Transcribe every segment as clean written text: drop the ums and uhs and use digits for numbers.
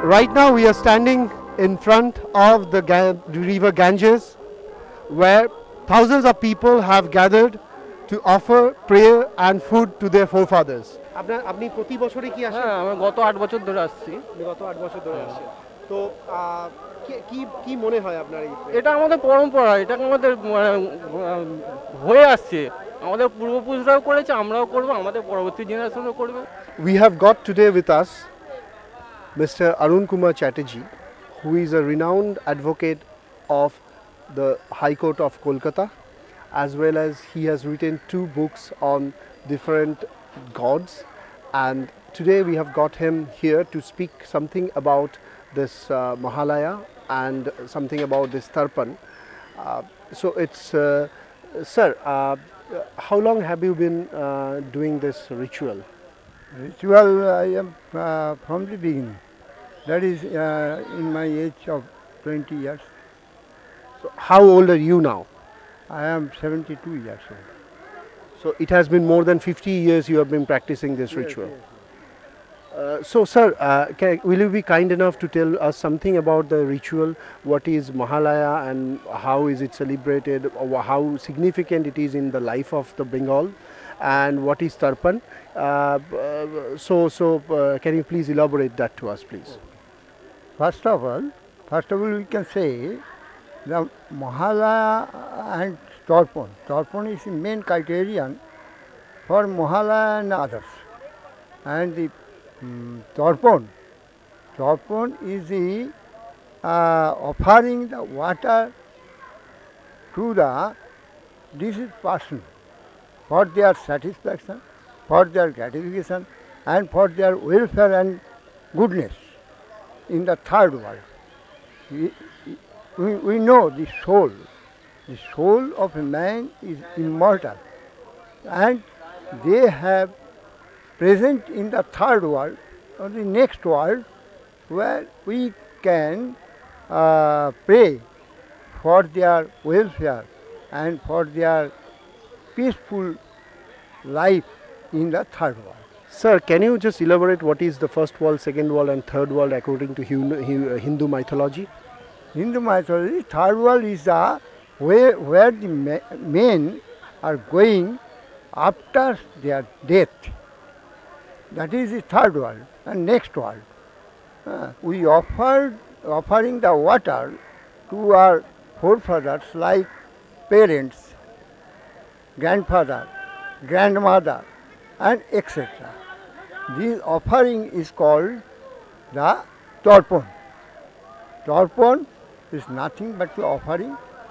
Right now we are standing in front of the river Ganges, where thousands of people have gathered to offer prayer and food to their forefathers. আপনি প্রতি বছরই কি আসেন? হ্যাঁ, আমি গত ৮ বছর ধরে আসছি। গত ৮ বছর ধরে আসছেন। তো কি কি মনে হয় আপনার এই? এটা আমাদের পরম্পরা, এটা আমাদের হয়ে আসছে। আমাদের পূর্বপুরুষরাও করেছে, আমরাও করব, আমাদের পরবর্তী জেনারেশনও করবে। We have got today with us Mr. Arun Kumar Chatterjee, who is a renowned advocate of the High Court of Kolkata, as well as he has written 2 books on different gods, and today we have got him here to speak something about this Mahalaya and something about this Tarpan. So it's sir, how long have you been doing this ritual? Ritual I am from the beginning. That is in my age of 20 years. So how old are you now? I am 72 years old. So it has been more than 50 years you have been practicing this ritual. Yes. So sir, will you be kind enough to tell us something about the ritual? What is Mahalaya and how is it celebrated? Or how significant it is in the life of the Bengal? And what is Tarpan? Can you please elaborate that to us, please? First of all, we can say the Mahalaya and Tarpan. Tarpan is the main criterion for Mahalaya and others. And the Tarpan is the offering the water to the deceased person for their satisfaction, for their gratification, and for their welfare and goodness in the third world. We know the soul of a man is immortal, and they have present in the third world or the next world, where we can pray for their welfare and for their peaceful life in the third world. Sir, can you just elaborate what is the first world, second world and third world according to Hindu mythology? Hindu mythology, third world is the where the men are going after their death. That is the third world and next world. We offering the water to our forefathers like parents, grandfather, grandmother, and etc. This offering is called the Tarpan. Tarpan is nothing but the offering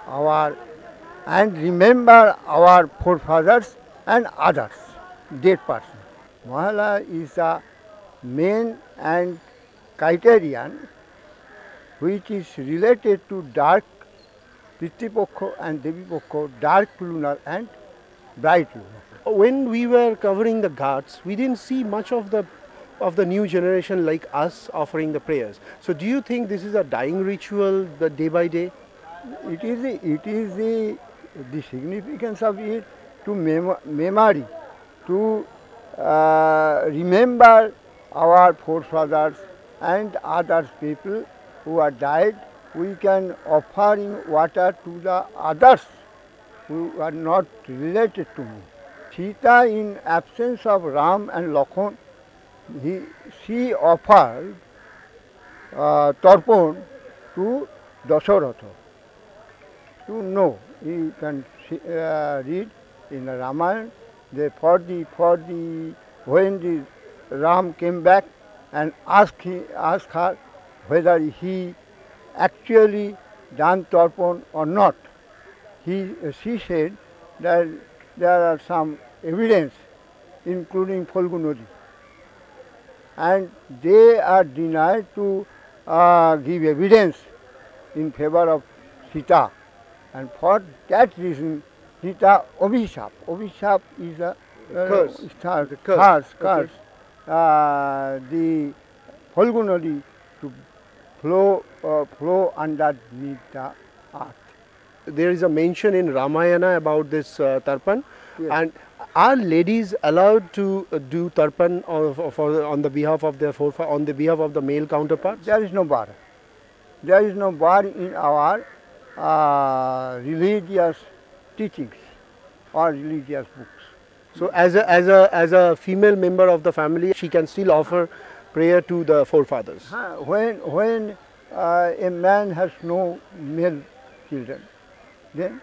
and remember our forefathers and others, dead person. Mahala is the main and criterion which is related to dark Pitipokho and Devipokho, dark lunar and bright lunar. When we were covering the ghats, we didn't see much of the new generation like us offering the prayers. So do you think this is a dying ritual, the day by day? It is the significance of it to memory, to remember our forefathers and other people who are died. We can offering water to the others who are not related to me. Sita, in absence of Ram and Lakshman, she offered Tarpan to Dasharatha. You know, you can read in the Ramayana. When the Ram came back and asked her whether he actually done Tarpan or not, she said that there are some evidence, including Phalgu Nadi, and they are denied to give evidence in favor of Sita, and for that reason Sita Abhishap is a curse. Curse. The Phalgu Nadi to flow underneath the earth. there is a mention in Ramayana about this Tarpan, Yes. and are ladies allowed to do Tarpan on the behalf of their on the behalf of the male counterparts? There is no bar. There is no bar in our religious teachings or religious books. So as a female member of the family, she can still offer prayer to the forefathers. When a man has no male children, then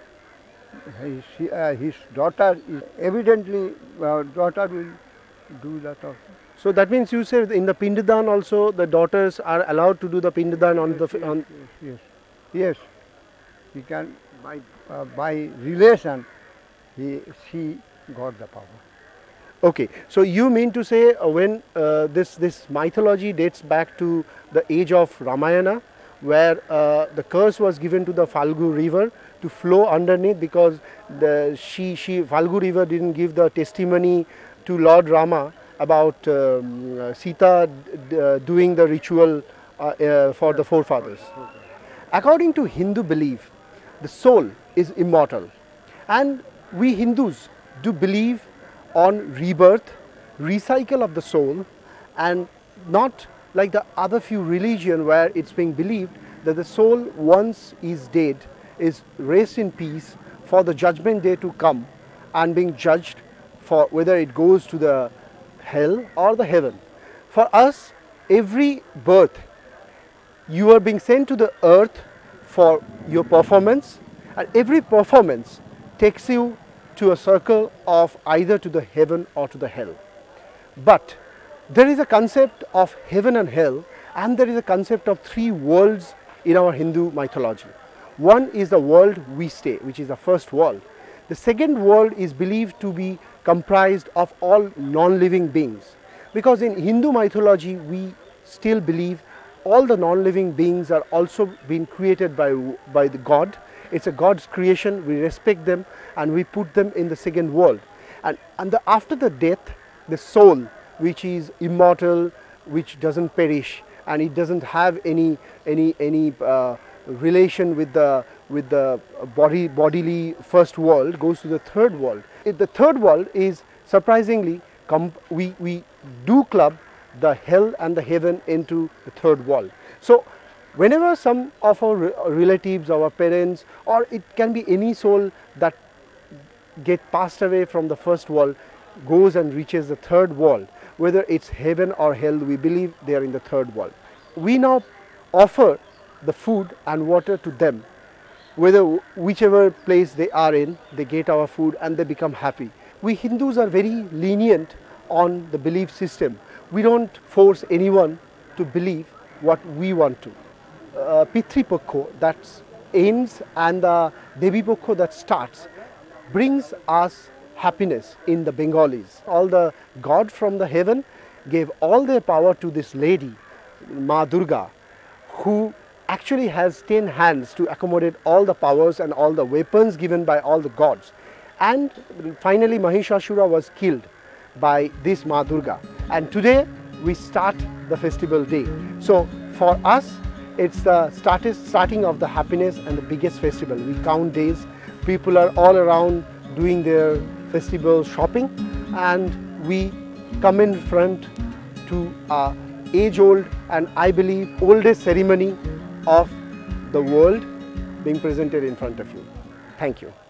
his daughter is evidently daughter will do that also. So that means you say in the Pind Daan also the daughters are allowed to do the Pind Daan on the on. Yes. He can by relation she got the power. Okay, so you mean to say when this mythology dates back to the age of Ramayana, where the curse was given to the Falgu river to flow underneath because the Falgu river didn't give the testimony to Lord Rama about Sita doing the ritual for the forefathers. According to Hindu belief, the soul is immortal, and we Hindus do believe on rebirth, recycle of the soul, and not like the other few religion where it's being believed that the soul once is dead is rest in peace for the judgment day to come and being judged for whether it goes to the hell or the heaven. For us, every birth you are being sent to the earth for your performance, and every performance takes you to a circle of either to the heaven or to the hell. But there is a concept of heaven and hell, and there is a concept of three worlds in our Hindu mythology. One is the world we stay, which is the first world. The second world is believed to be comprised of all non-living beings, because in Hindu mythology we still believe all the non-living beings are also being created by the God. It's a God's creation, we respect them and we put them in the second world. And after the death, the soul, which is immortal, which doesn't perish, and it doesn't have any relation with the bodily first world, goes to the third world. The third world is surprisingly, we do club the hell and the heaven into the third world. So whenever some of our relatives, our parents, or it can be any soul that get passed away from the first world, goes and reaches the third world, whether it's heaven or hell, we believe they are in the third world. We now offer the food and water to them, whichever place they are in, they get our food and they become happy. We Hindus are very lenient on the belief system. We don't force anyone to believe what we want to. Pitri Pokho that ends and the Devi Pokho that starts brings us happiness in the Bengalis. All the gods from the heaven gave all their power to this lady, Ma Durga, who actually has 10 hands to accommodate all the powers and all the weapons given by all the gods. And finally Mahishasura was killed by this Ma Durga. And today we start the festival day. So for us, it's the starting of the happiness and the biggest festival. We count days. People are all around doing their festival shopping, and we come in front to a age-old and I believe oldest ceremony of the world being presented in front of you. Thank you.